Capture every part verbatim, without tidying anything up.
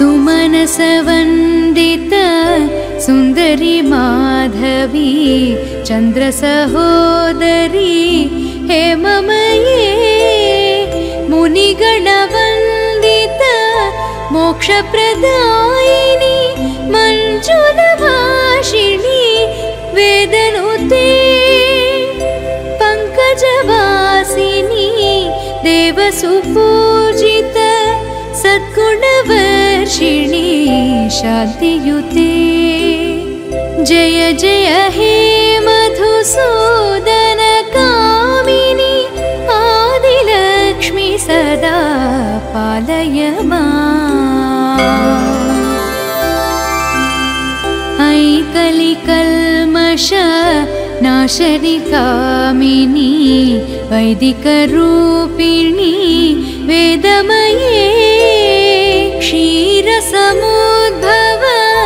सुमनसवन्दित सुन्दरी माधवी चन्द्रसहोदरी हेममये मुनिगणवन्दित मोक्षप्रदायिनी मञ्जुलभाषिणी वेदनुते पङ्कजवासिनी देवसुपूजित सद्गुणवर्षिणी शान्तियुते जय जय हे मधुसूदन कामिनी आदिलक्ष्मी सदा पालय माम्। ऐ कलिकल्मष नाशनि कामिनी वैदिकरूपिणी वेदमये क्षीरसमुद्भव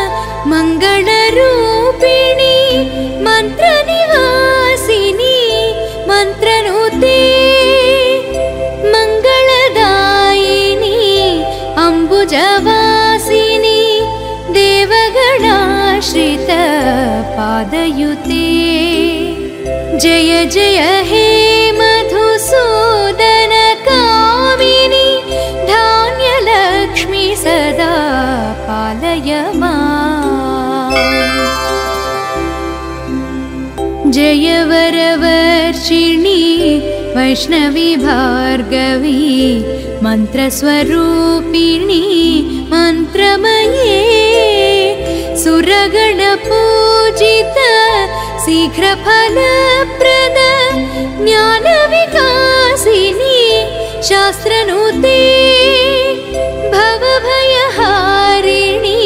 मङ्गलरूपिणी मन्त्रनिवासिनी मन्त्रनुते मङ्गलदायिनी अम्बुजवासिनी देवगणाश्रित पादयुते जय जय हे मधुसूदन कामिनी धान्यलक्ष्मी सदा पालय माम्। जय वरवर्षिणी वैष्णवी भार्गवी मन्त्रस्वरूपिणी मन्त्रमये सुरगणपूजित शीघ्रफलप्रद ज्ञानविकासिनी शास्त्रनुते भवभयहारिणी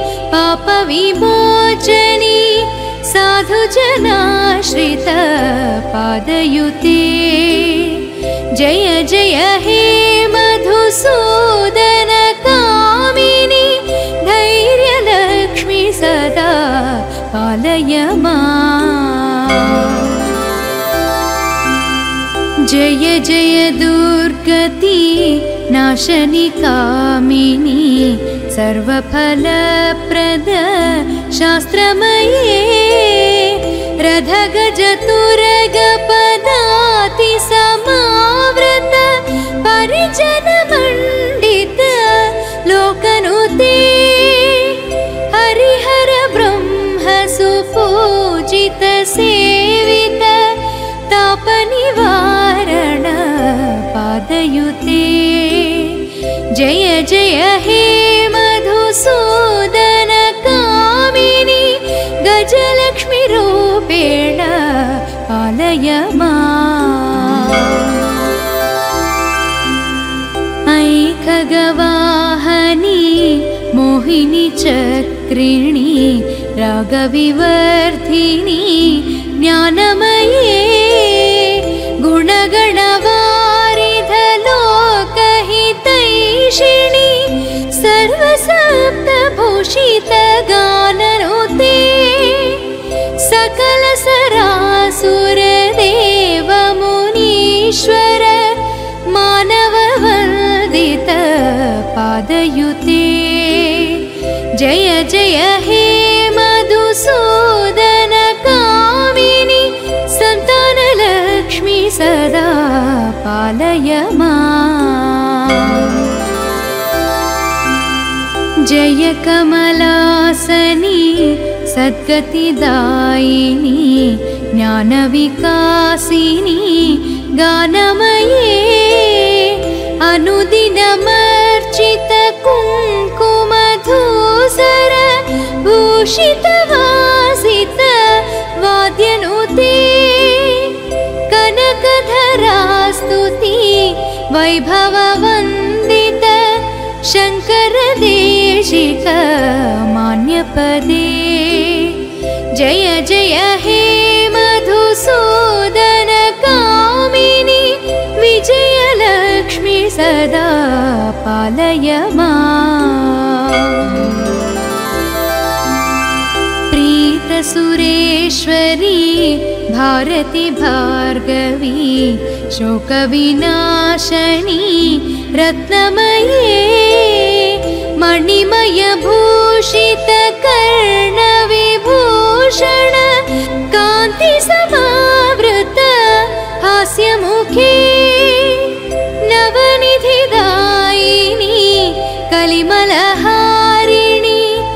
पापविमोचनी साधुजनाश्रित पादयुते जय जय हे मधुसूदन कामिनी धैर्यलक्ष्मी सदा पालय माम्। जय जय दुर्गति नाशनि कामिनी सर्वफलप्रद शास्त्रमये रथगजतुरगपदाति समावृत परिजनमण्डित लोकनुते हरिहर ब्रह्म सुपूजित सेवित तापनिवारण पादयुते जय जय हे मधुसूदन कामिनी गजलक्ष्मी रूपेण पालय माम्। ऐ खगवाहनी मोहिनी चक्रिणी रागविवर्धिनी ज्ञानमये गुणगणवारिधलोकहितैषिणी सर्वसप्तभूषितगाननुते सकलसरासुरदेवमुनीश्वर मानववन्दित पादयुते जय जय हे मधुसूदन कामिनी सन्तानलक्ष्मी सदा पालय माम्। जय कमलासनी सद्गतिदायिनी ज्ञानविकासिनी गानमये अनुदिनमर्चित कुङ्कुमधूसर भूषितवासित वाद्यनुते कनकधरास्तुति वैभववन्दित शङ्करदेशिक मान्यपदे जय जय हे मधुसूदन कामिनी विजयलक्ष्मी सदा पालय माम्। प्रीतसुरेश्वरी भारती भार्गवी शोकविनाशनी रत्नमये मणिमयभूषित कर्णविभूषण कान्ति समावृत हास्यमुखे नवनिधिदायिनी कलिमलहारिणी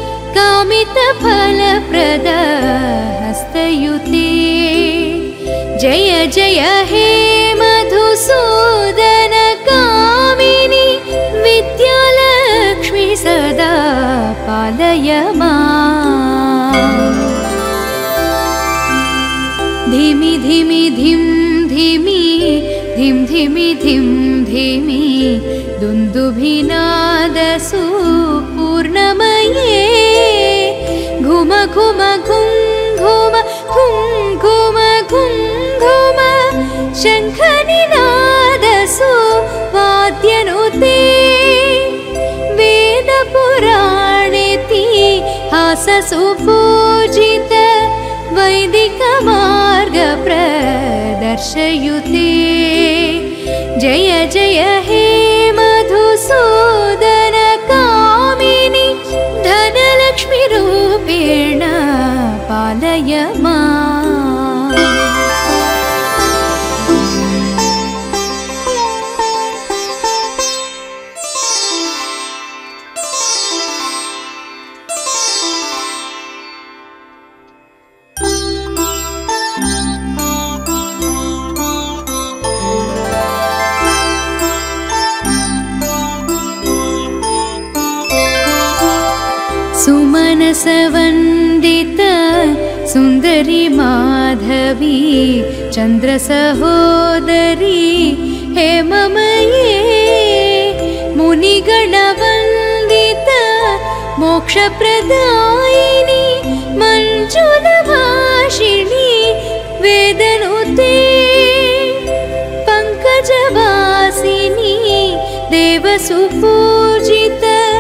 कामितफलप्रद हस्तयुते जय जय हे मधुसूदन कामिनी विद्यालक्ष्मी सदा पालय माम् धिमि धिमि धिं धिमि धिं धिमि धिं धिमि दुन्दुभिनादसु पूर्णमये घुम घुम घुं घुम घुं घुम घुं घुम शङ्खनिनादसु वाद्यनुते वेदपुराणेतिहाससु पूजित वैदिकमार्गप्रदर्शयुते जय जय हे मधुसूदन कामिनी धनलक्ष्मीरूपेण पालय माम् सुमनसवन्दित सुन्दरी माधवी चन्द्रसहोदरी हेममये मुनिगणवन्दित मोक्षप्रदायिनी मञ्जुलभाषिणी वेदनुते पङ्कजवासिनी देवसुपूजित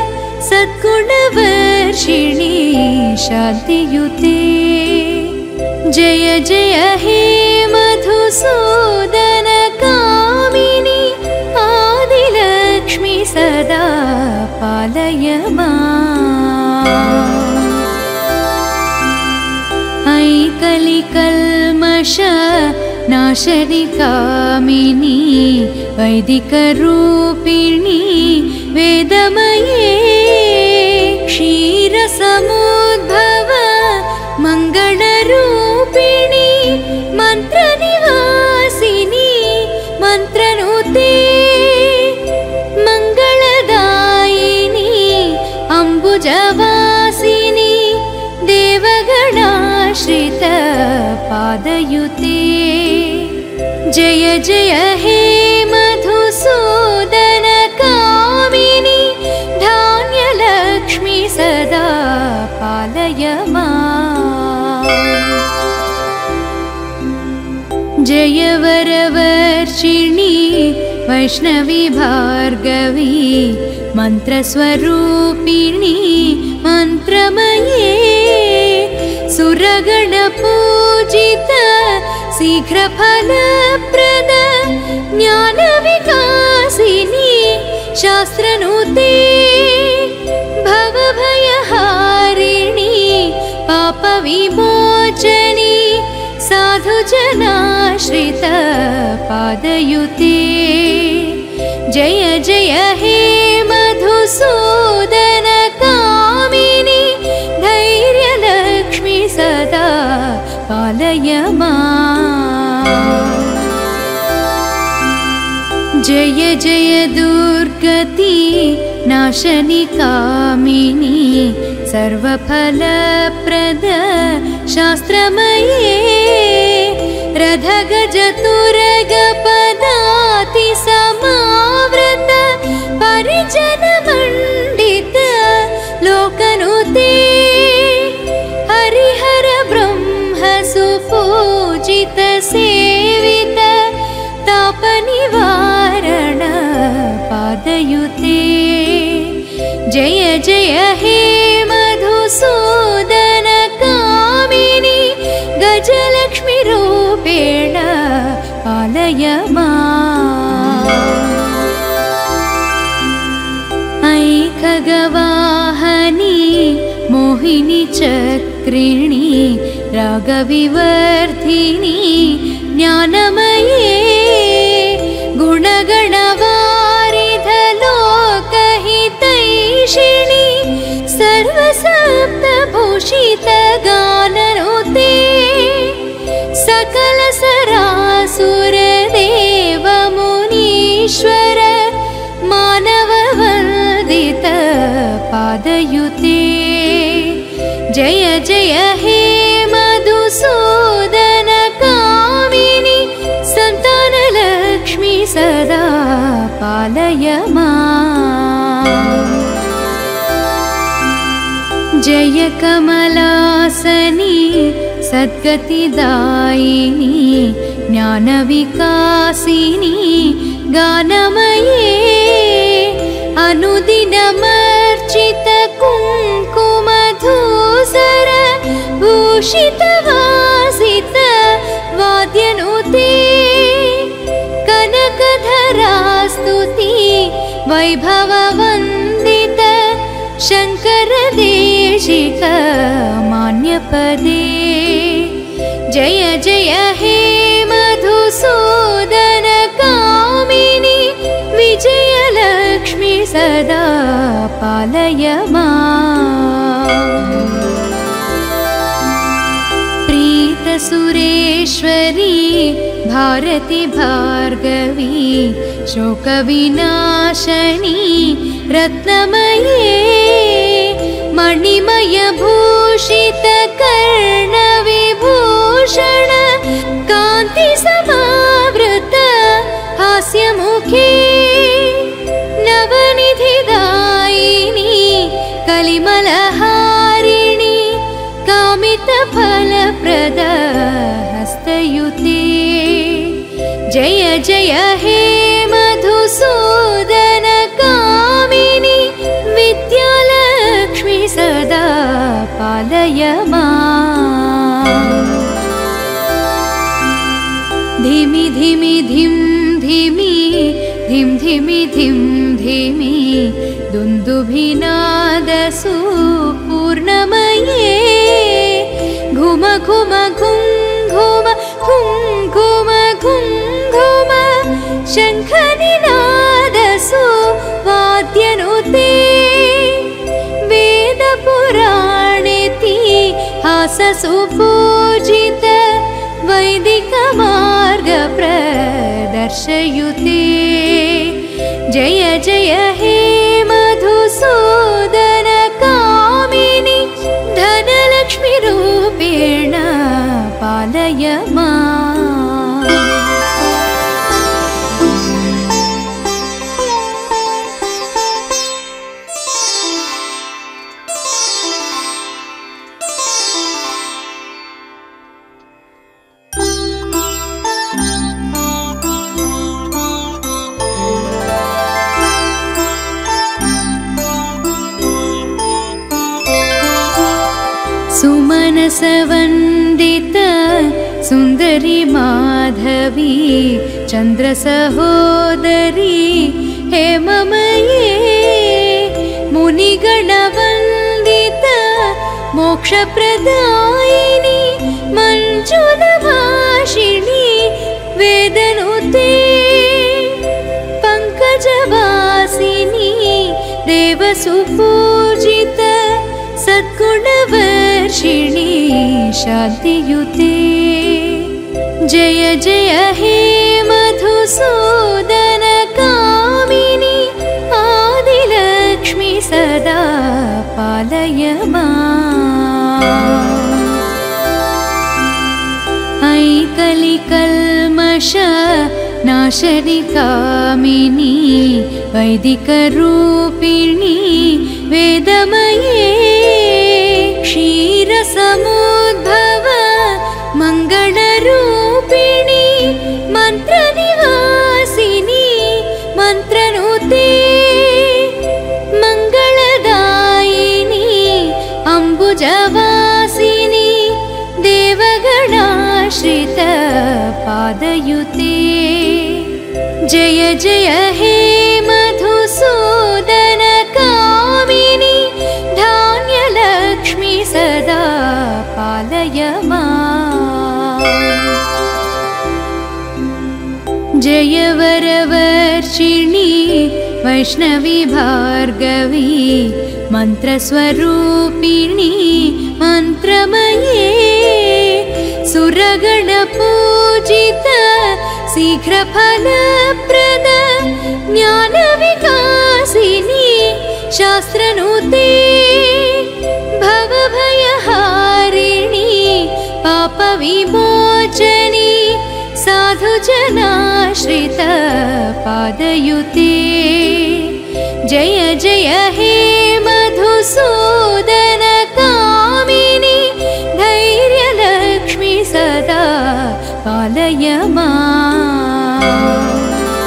सद्गुणवर्षिणी शान्तियुते जय जय हे मधुसूदन कामिनी आदिलक्ष्मी सदा पालय माम् ऐ कलिकल्मष नाशनि कामिनी वैदिकरूपिणी वेदमये क्षीरसमुद्भव मङ्गलरूपिणी मन्त्रनिवासिनी मन्त्रनुते मङ्गलदायिनी अम्बुजवासिनी देवगणाश्रित पादयुते जय जय हे मधुसूदन कामिनी धान्यलक्ष्मी सदा पालय माम् जय वरवर्षिणी वैष्णवी भार्गवी मन्त्रस्वरूपिणी मन्त्रमये सुरगणपूजित शीघ्रफलप्रद ज्ञानविकासिनी शास्त्रनुते भवभयहारिणी पापविमोचनी साधुजनाश्रित पादयुते जय जय हे मधुसूदन कामिनी धैर्यलक्ष्मी सदा पालय माम् जय जय दुर्गति नाशनि कामिनी सर्वफलप्रद शास्त्रमये रथगजतुरगपदाति समावृत परिजनमण्डित लोकनुते हरिहर ब्रह्म सुपूजित सेवित तापनिवारण पादयुते जय जय हे मधुसूदन कामिनी गजलक्ष्मी रूपेण पालय माम् ऐ खगवा मोहिनी चक्रिणी रागविवर्धिनी ज्ञानमये गुणगणवारिधलोकहितैषिणी सर्वसप्तभूषितगाननुते सकल सरासुरदेव मुनीश्वर मानववन्दित पादयुते जय जय हे मधुसूदन कामिनि सन्तानलक्ष्मी सदा पालय माम् जय कमलासनी सद्गतिदायिनी ज्ञानविकासिनी गानमये अनुदिनमर्चित कुङ्कुमधूसर भूषितवासित वाद्यनुते कनकधरास्तुति वैभववन्दित शङ्करदेशिक मान्यपदे जय जय हे मधुसूदन कामिनि विजयलक्ष्मी सदा पालय माम् प्रीतसुरेश्वरी भारती भार्गवी शोकविनाशनी रत्नमये मणिमयभूषित कर्णविभूषण कान्तिसमावृत हास्यमुखे नवनिधिदायिनी कलिमलहारिणी कामितफलप्रद हस्तयुते जय जय हे मधुसूदन कामिनि विद्यालक्ष्मी सदा पालय माम् धिमि धिमि धिं धिमि धिं धिमि धिं धिमि दुन्दुभिनादसु पूर्णमये घुम घुम घुं घुम घुं घुम घुं घुम शङ्खनिनादसु वाद्यनुते वेदपुराणेतिहाससु पूजित वैदिकमार्गप्रदर्शयुते जय जय हे मधुसूदन कामिनि धनलक्ष्मीरूपेण पालय माम् सुमनसवन्दित सुन्दरी माधवी चन्द्रसहोदरी हेममये मुनिगणवन्दित मोक्षप्रदायिनी मञ्जुलभाषिणी वेदनुते पङ्कजवासिनी देवसुपूजित सद्गुणवर्षिणी शान्तियुते जय जय हे मधुसूदन कामिनि आदिलक्ष्मी सदा पालय माम् ऐकलिकल्मष नाशनि कामिनी वैदिकरूपिणी वेदमये क्षीरसमुद्भव मङ्गलरूपिणी मन्त्रनिवासिनी मन्त्रनुते मङ्गलदायिनी अम्बुजवासिनी देवगणाश्रित पादयुते जय जय हे मधुसूदन कामिनि धान्यलक्ष्मी वैष्णवी भार्गवी मन्त्रस्वरूपिणी मन्त्रमये सुरगणपूजित शीघ्रफलप्रद ज्ञानविकासिनी शास्त्रनुते भवभयहारिणी पापविमोचनी साधुजनाश्रित पादयुते जय जय हे मधुसूदन कामिनी धैर्यलक्ष्मी सदा पालय माम्।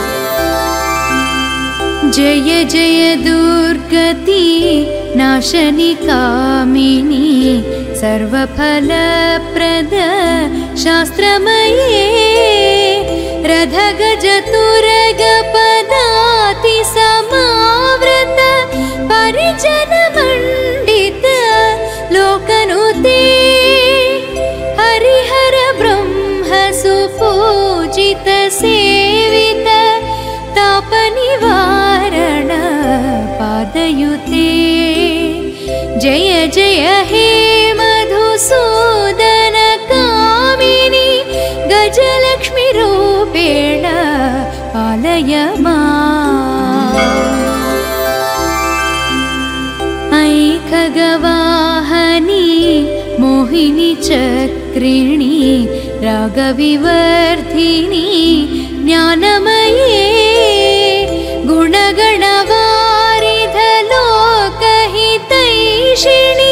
जय जय दुर्गति नाशनि कामिनी सर्वफलप्रद शास्त्रमये रथगजतुरगपदाति समावृत परिजनमण्डित लोकनुते हरिहर ब्रह्म सुपूजित सेवित तापनिवारण पादयुते जय जय हे मधुसूदन कामिनी गजलक्ष्मी रूपेण पालय माम्। ऐ खगवाहनी मोहिनी चक्रिणी रागविवर्धिनी ज्ञानमये गुणगणवारिधलोकहितैषिणी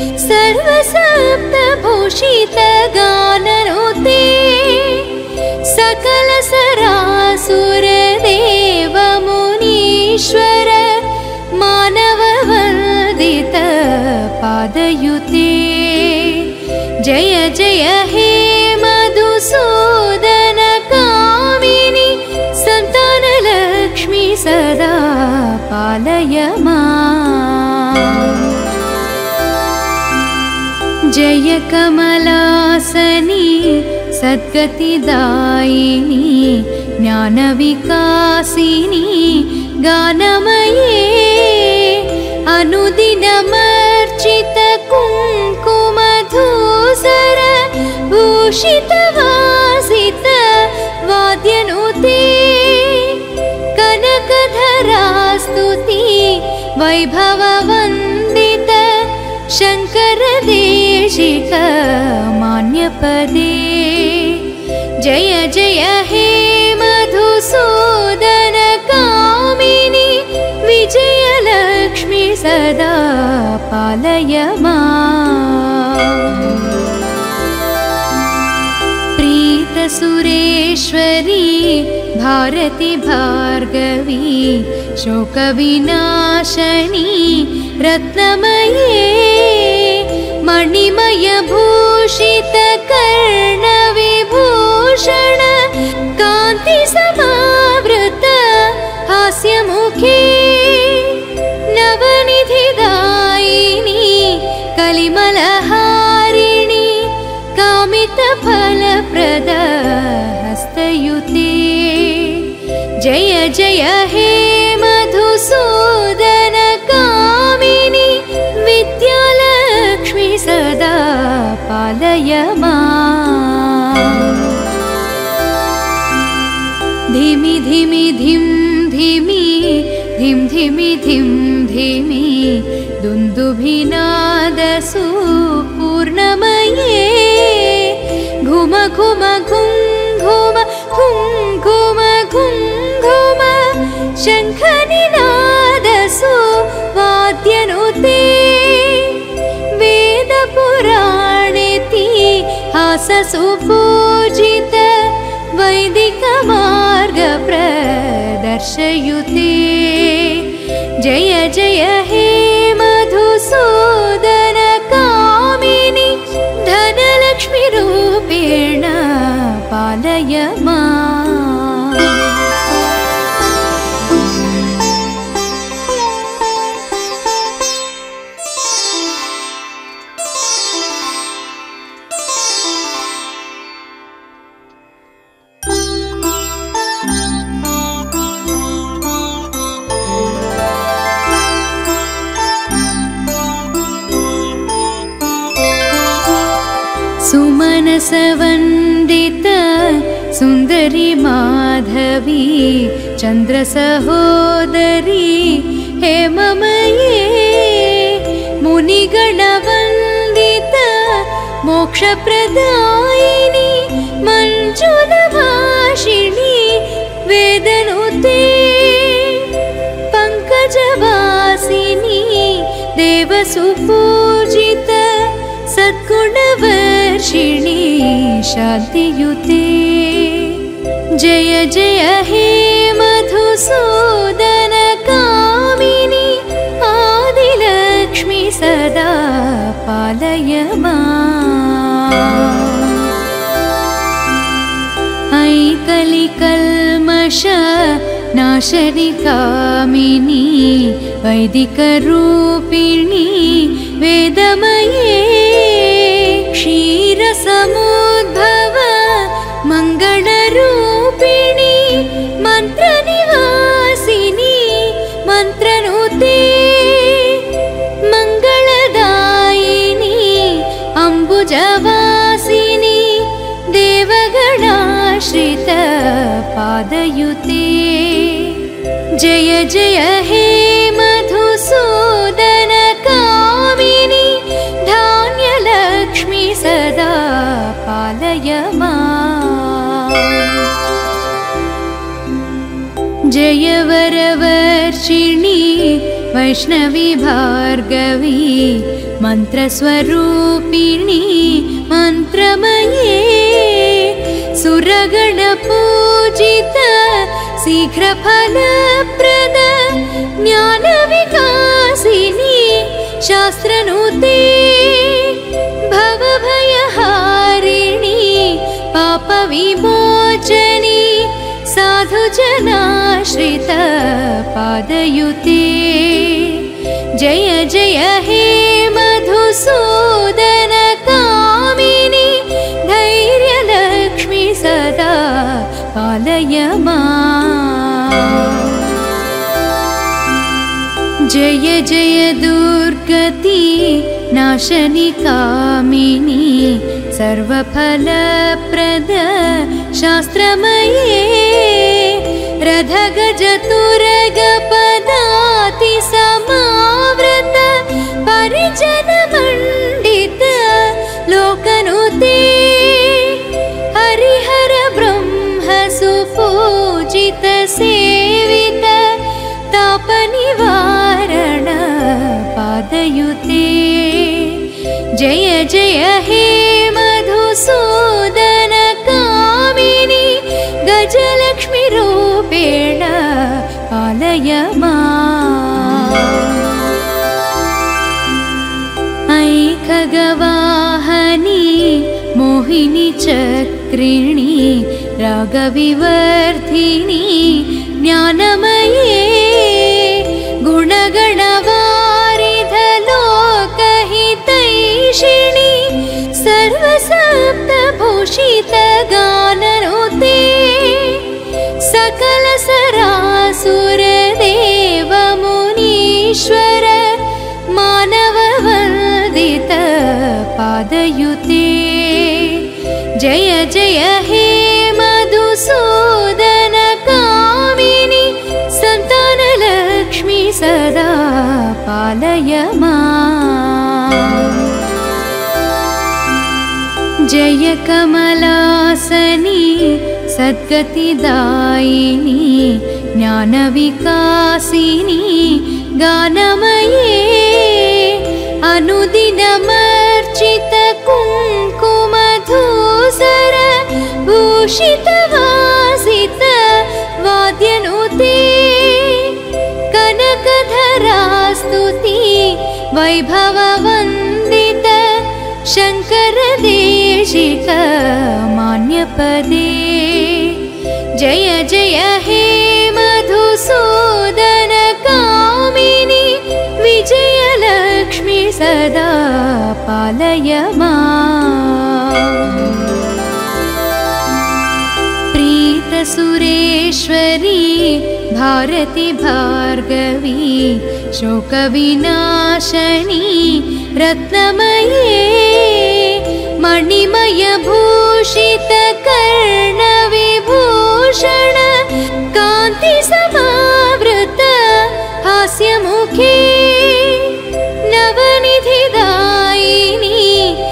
सर्वसप्तभूषितगाननुते सकलसरासुरदेवमुनीश्वर मानववन्दित पादयुते जय जय हे मधुसूदन कामिनी सन्तानलक्ष्मी सदा पालय माम्। जय कमलासनी सद्गतिदायिनी ज्ञानविकासिनी गानमये अनुदिनमर्चित कुङ्कुमधूसर भूषितवासित वाद्यनुते कनकधरास्तुति वैभववन्दित शङ्करदेशिक मान्यपदे जय जय हे मधुसूदन कामिनी विजयलक्ष्मी सदा पालय माम्। प्रीतसुरेश्वरी भारती भार्गवी शोकविनाशनी रत्नमये मणिमयभूषित कर्णविभूषण कान्तिसमावृत हास्यमुखे नवनिधिदायिनी कलिमलहारिणी कामितफलप्रद हस्तयुते जय जय हे मधुसूदन कामिनी विद्यालक्ष्मी सदा पालय माम्। धिमि धिमि धिं धिमि धिं धिमि धिं धिमि दुन्दुभिनादसु पूर्णमये घुम घुम घुं घुम घुं घुम घुं घुम शङ्खनिनादसु वाद्यनुते वेदपुराणेतिहाससु पूजित वैदिकमार्गप्रदर्शयुते जय जय हे मधुसूदन कामिनी धनलक्ष्मी रूपेण पालय माम्। मानसवन्दित सुन्दरी माधवी चन्द्रसहोदरी हेममये मुनिगणवन्दित मोक्षप्रदायिनी मञ्जुलभाषिणी वेदनुते पङ्कजवासिनी देवसुपूजित सद्गुणवर्षिणी शान्तियुते जय जय हे मधुसूदन कामिनी आदिलक्ष्मी सदा पालय माम् ऐ कलिकल्मष नाशनि कामिनी वैदिकरूपिणी वेदमये क्षीरसमुद्भव मङ्गलरूपिणी मन्त्रनिवासिनी मन्त्रनुते मङ्गलदायिनी अम्बुजवासिनी देवगणाश्रित पादयुते जय जय हे मधुसूदन कामिनी धान्यलक्ष्मी सदा पालय माम् जय वरवर्षिणी वैष्णवी भार्गवी मन्त्रस्वरूपिणी मन्त्रमये सुरगणपूजित शीघ्रफलप्रद ज्ञानविकासिनी शास्त्रनुते भवभयहारिणी पापविमोचनी साधुजनाश्रित पादयुते जय जय हे मधुसूदन कामिनी धैर्यलक्ष्मी सदा पालय माम् जय जय दुर्गति नाशनि कामिनी सर्वफलप्रद शास्त्रमये रथगजतुरगपदाति समावृत परिजनमण्डित लोकनुते हरिहर ब्रह्म सुपूजित सेवित तापनिवारण पादयुते जय जय हे मधुसूदन कामिनी गजलक्ष्मी रूपेण पालय माम् ऐ खगवाहनी मोहिनी चक्रिणी रागविवर्धिनी ज्ञानमये गुणगणवारिधलोकहितैषिणी सर्वसप्तभूषितगाननुते सकलसरासुरदेवमुनीश्वर मानववन्दित पादयुते जय जय हे मधुसूदन कामिनी सन्तानलक्ष्मी सदा पालय माम् जय कमलासनी सद्गतिदायिनी ज्ञानविकासिनी गानमये अनुदिनमर्चित कुङ्कुमधूसर भूषितवासित वाद्यनुते कनकधरास्तुति वैभववन्दित शङ्करदेशिक मान्यपदे जय जय हे मधुसूदन कामिनी विजयलक्ष्मी सदा पालय माम् प्रीतसुरेश्वरी भारती भार्गवी शोकविनाशनी रत्नमये मणिमयभूषित कर्णविभूषण कान्ति समावृत हास्यमुखे नवनिधिदायिनी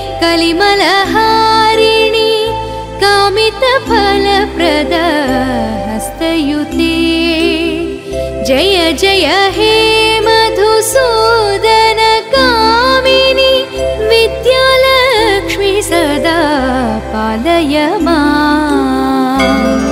कलिमलहारिणी कामितफलप्रद हस्तयुते जय जय हे मधुसूदन कामिनी विद्यालक्ष्मी सदा पालय माम्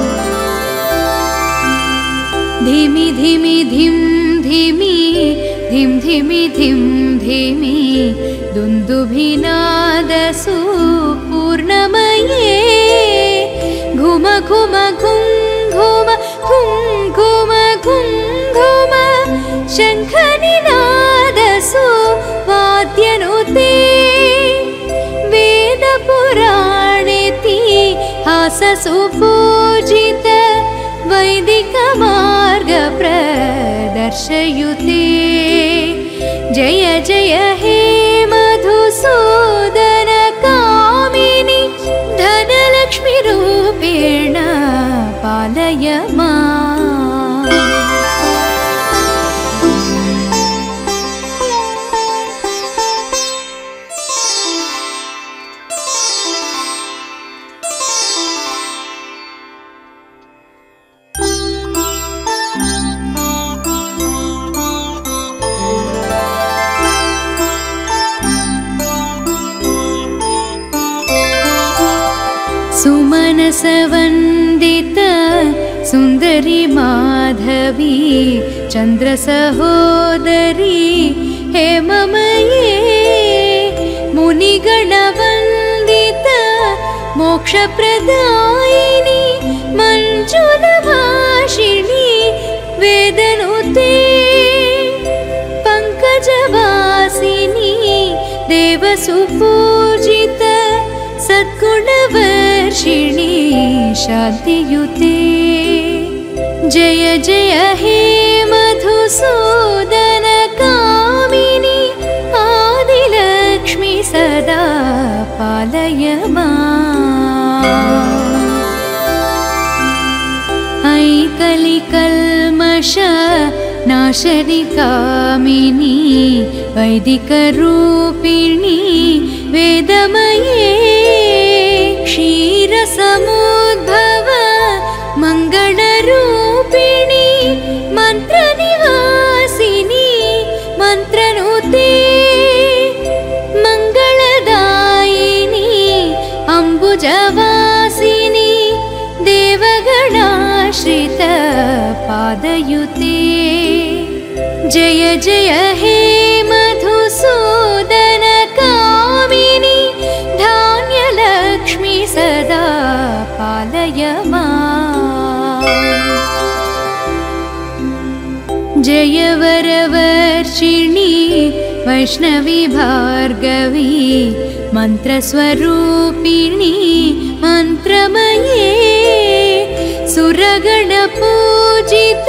धिमि धिमि धिं धिमि धिं धिमि धिं धिमि दुन्दुभिनादसु पूर्णमये घुम घुम घुं घुम घुं घुम घुं घुम शङ्खनिनादसु वाद्यनुते वेदपुराणेतिहाससु पूजित वैदिकमार्गप्रदर्शयुते जय जय हे मधुसूदन कामिनी धनलक्ष्मीरूपेण पालय माम् सुमनसवन्दित सुन्दरी माधवी चन्द्रसहोदरी हेममये मुनिगणवन्दित मोक्षप्रदायिनी मञ्जुलभाषिणी वेदनुते पङ्कजवासिनी देवसुपूजित सद्गुणवर्षिणी शान्तियुते जय जय हे मधुसूदन कामिनी आदिलक्ष्मी सदा पालय माम् ऐकलिकल्मष नाशनि कामिनी वैदिकरूपिणी वेदमये क्षीरसमुद्भव मङ्गलरूपिणी मन्त्रनिवासिनी मन्त्रनुते मङ्गलदायिनी अम्बुजवासिनी देवगणाश्रित पादयुते जय जय हे मधुसूदन कामिनी धान्यलक्ष्मी सदा पालय माम् जय वरवर्षिणी वैष्णवी भार्गवी मन्त्रस्वरूपिणी मन्त्रमये सुरगणपूजित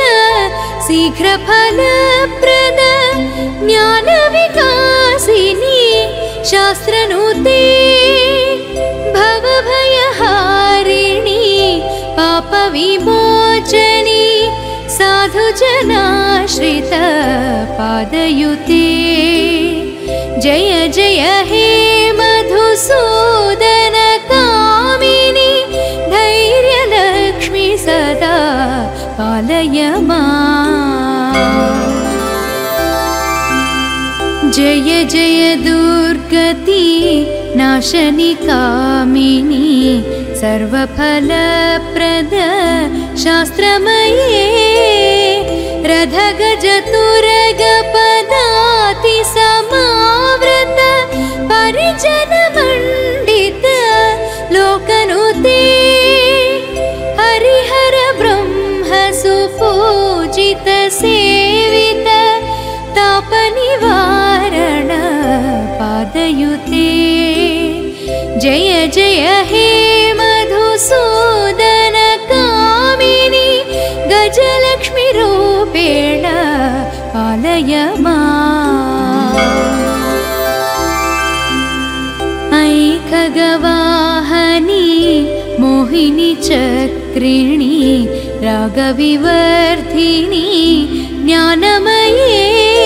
शीघ्रफलप्रद ज्ञानविकासिनी शास्त्रनुते भवभयहारिणी पापविमोचनी साधुजनाश्रित पादयुते जय जय हे मधुसूदन कामिनी धैर्यलक्ष्मी सदा पालय माम् जय जय दुर्गति नाशनि कामिनी सर्वफलप्रद शास्त्रमये रथगजतुरगपदाति समावृत परिजनमण्डित लोकनुते हरिहर ब्रह्म सुपूजित सेवित तापनिवारण पादयुते जय जय हे मधुसूदन कामिनी गजलक्ष्मी रूपेण पालय माम् ऐ खगव चक्रिणी रागविवर्धिनी ज्ञानमये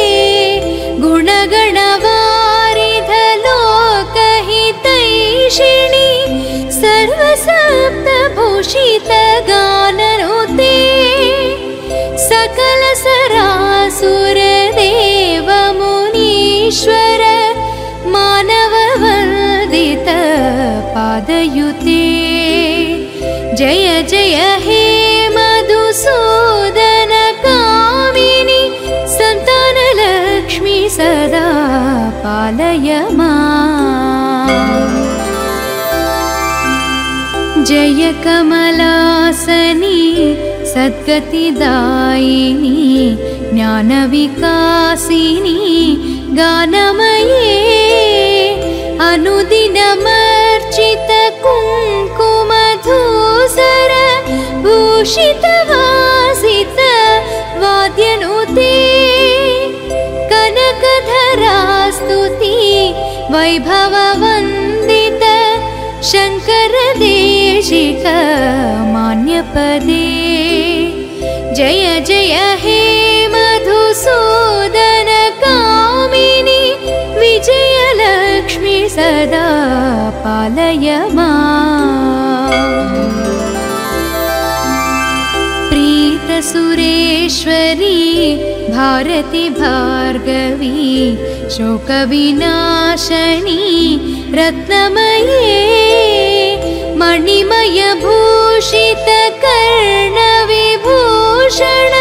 गुणगणवारिधलोकहितैषिणी सर्वसप्तभूषितगाननुते सकलसरासुरदेवमुनीश्वर मानववन्दित पादयुते जय जय हे मधुसूदन कामिनि सन्तानलक्ष्मी सदा पालय माम् जय कमलासनी सद्गतिदायिनी ज्ञानविकासिनी गानमये अनुदिनमर्चित कुङ्कुमधूसर भूषितवासित वाद्यनुते कनकधरास्तुति वैभववन्दित शङ्करदेशिक मान्यपदे जय जय हे मधुसूदन कामिनि विजयलक्ष्मी सदा पालय माम् प्रीतसुरेश्वरी भारती भार्गवी शोकविनाशनी रत्नमये मणिमयभूषित कर्णविभूषण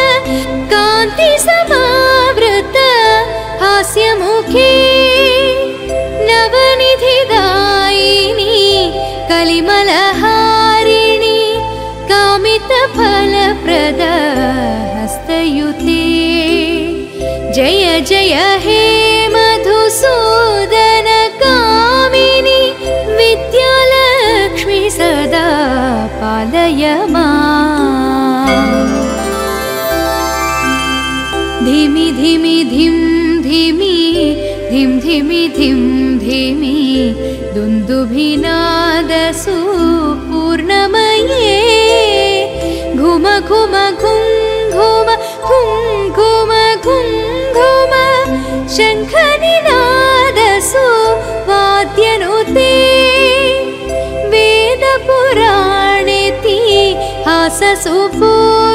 कान्तिसमावृत हास्यमुखे नवनिधिदायिनी कलिमलहारिणी कामितफलप्रद हस्तयुते जय जय हे मधुसूदन कामिनि विद्यालक्ष्मी सदा पालय माम् धिमि धिमि धिं धिमि धिं धिमि धिं धिमि दुन्दुभिनादसु पूर्णमये घुम घुम घुं घुम घुं घुम घुं घुम शङ्खनिनादसु वाद्यनुते वेदपुराणेति हाससु